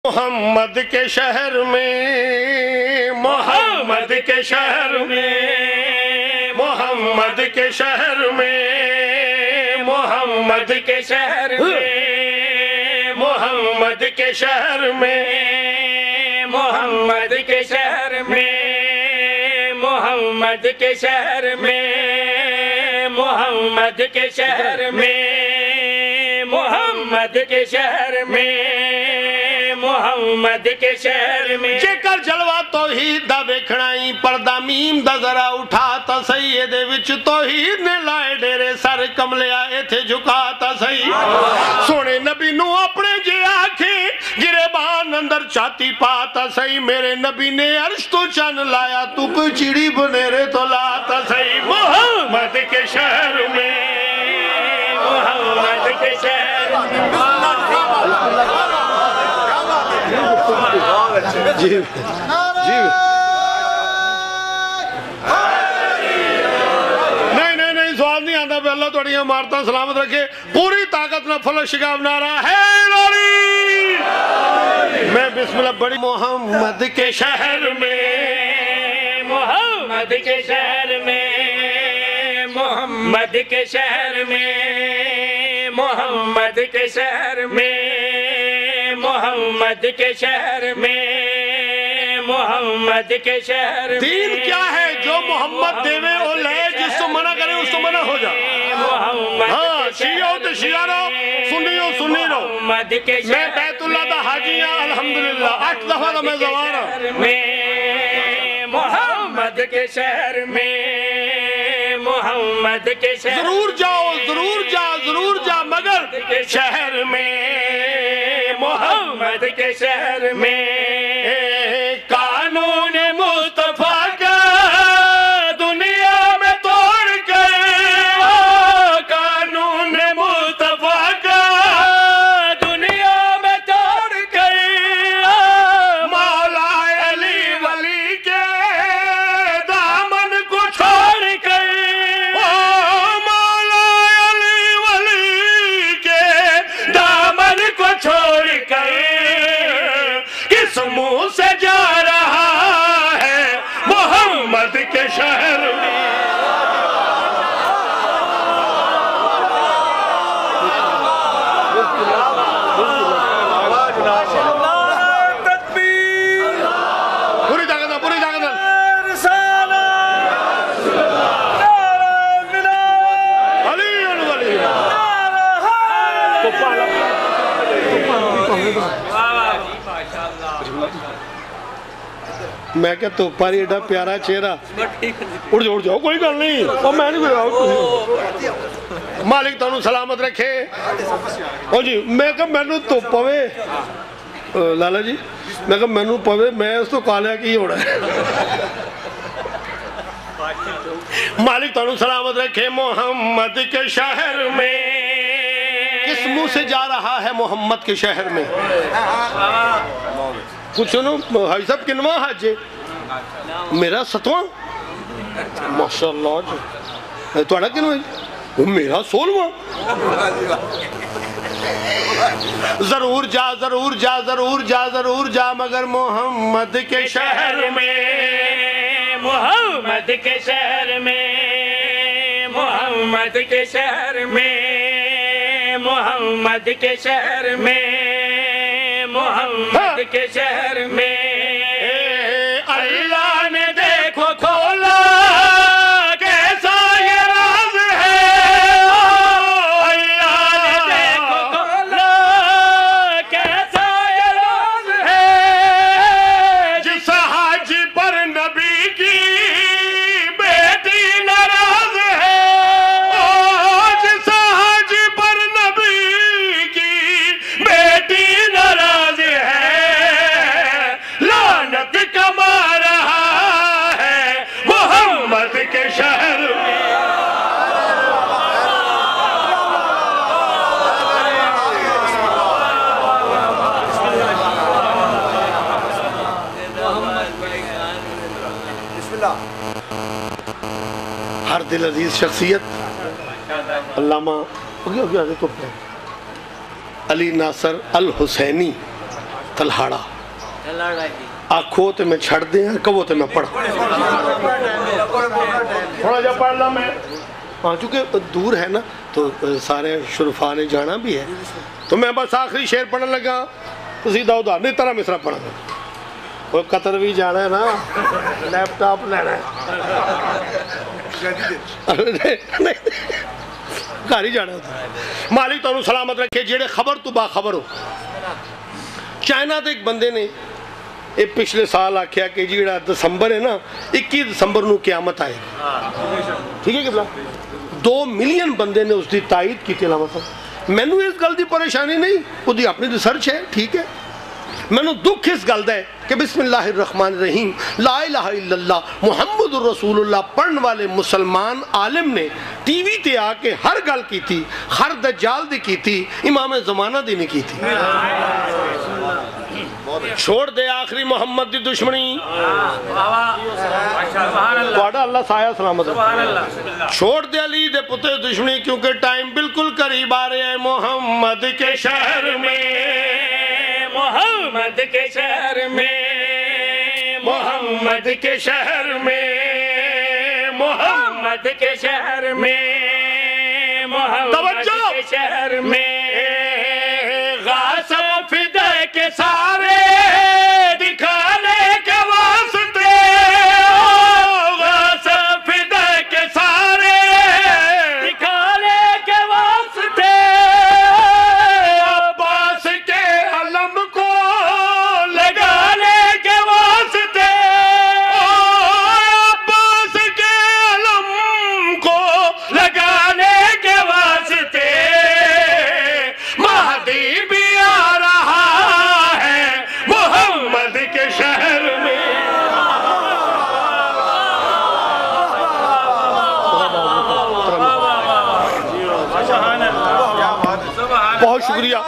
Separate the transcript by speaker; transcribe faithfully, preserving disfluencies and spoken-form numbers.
Speaker 1: محمد کے شہر میں، محمد کے شہر میں، محمد کے شہر میں، محمد کے شہر میں، محمد کے شہر میں، محمد کے شہر میں، محمد کے شہر میں، محمد کے شہر میں، محمد کے شہر میں، محمد کے شہر میں جے کر جلوہ توحید دا ویکھنائی پردہ میم دا ذرا اٹھاتا سید وچ توحید نے لائے ڈیرے سر کملیا ایتھے جھکاتا سید سونے نبی نو اپنے جے آنکھیں گریبان اندر چاہتی پاتا سید میرے نبی نے عرش تو چن لایا تو کوئی چڑی بنیرے تو لاتا سید محمد کے شہر میں، محمد کے شہر میں جی جی نہیں نہیں نہیں سوال نہیں آتا پہ اللہ توڑی مارتا سلامت رکھے پوری طاقت نہ فلک شکاف نعرہ ہے لوری میں بسم اللہ بڑی محمد کے شہر میں، محمد کے شہر میں، محمد کے شہر میں، محمد کے شہر میں، محمد کے شہر میں، محمد کے شہر میں دین کیا ہے جو محمد دیوے او لے جس تو منع کرے اس تو منع ہو جا ہاں شیعہ تو شیعہ رو سنی ہو سنی رو میں بیت اللہ دا حاجیاں الحمدللہ آٹھ دفعہ دا میں زوارا محمد کے شہر میں، محمد کے شہر ضرور جاؤ ضرور جا ضرور جا مگر شہر میں محمد کے شہر میں قانون مصطفیٰ کا دنیا میں توڑ کر قانون مصطفیٰ کا دنیا میں توڑ کر مولا علی ولی کے دامن کو چھوڑ کر مولا علی ولی کے دامن کو چھوڑ کر کس منہ سے جا رہا ہے محمد کے شہر میں پوری طاقت پوری طاقت علی ولی میں کہا تو پاری ایڈا پیارا چہرہ اڑ جاؤ اڑ جاؤ کوئی گل نہیں اور میں نہیں کوئی مالک تانوں سلامت رکھے او جی میں کہا میں نو تو پوے لالا جی میں کہا میں نو پوے میں اس تو کالیا کی ہو رہا ہے مالک تانوں سلامت رکھے محمد کے شہر میں کس منہ سے جا رہا ہے محمد کے شہر میں کچھ سنو حاج صاحب کنواں حج ہے میرا ستواں ماشاءاللہ جی توڑا کنواں ہے میرا سولواں ضرور جا ضرور جا ضرور جا ضرور جا مگر محمد کے شہر میں، محمد کے شہر میں، محمد کے شہر میں، محمد کے شہر میں، محمد کے شہر میں اللہ نے دیکھو کھولا کیسا یہ راز ہے اللہ نے دیکھو کھولا کیسا یہ راز ہے جس حج پر نبی کی بیٹی ناراض ہے جس حج پر نبی کی بیٹی ناراض لعنت کما رہا ہے محمد کے شہر میں ہر دل عزیز شخصیت علامہ علی ناصر الحسینی تلہاڑا آنکھوں تے میں چھڑ دیں کبھو تے میں پڑھ تھوڑا جا پڑھ لا میں ہاں چونکہ دور ہے نا تو سارے شرفا نے جانا بھی ہے تو میں بس آخری شعر پڑھنے لگا تو سیدھا ادھار نہیں طرح مصرع پڑھا وہ قطر بھی جانا ہے نا لیپ ٹاپ لینا ہے گھر ہی جانا ہوتا مالک تو سلامت رکھے جیڑے خبر تو باخبر ہو چائنا تے ایک بندے نے یہ پچھلے سال آکھیا کہ جیڑا دسمبر ہے نا اکی دسمبر نو قیامت آئے ٹھیک ہے کہ دو ملین بندے نے اس دی تائید کی تھی علامہ صاحب میں نے اس گل دی پریشانی نہیں وہ دی اپنی ریسرچ ہے ٹھیک ہے میں نے دکھ اس گل دا ہے کہ بسم اللہ الرحمن الرحیم لا الہ الا اللہ محمد رسول اللہ پڑھن والے مسلمان عالم نے ٹی وی تے آ کے ہر گل کی تھی ہر دجال دی کی تھی امام زمانہ دی نہیں کی تھی چھوڑ دے آخری محمد دی دشمنی وعدہ اللہ سایہ سلامت چھوڑ دے علی دے پتے دشمنی کیونکہ ٹائم بالکل قریب آ رہے ہیں محمد کے شہر میں محمد کے شہر میں محمد کے شہر میں محمد کے شہر میں محمد کے شہر میں غاصب فدے کے سارے دکھانے کے واسطے غاصب فدے کے سارے دکھانے کے واسطے عباس کے علم کو لگانے کے واسطے عباس کے علم کو لگانے کے واسطے مہدی بھی آ رہا ہے محمد کے شہر میں بہت شکریہ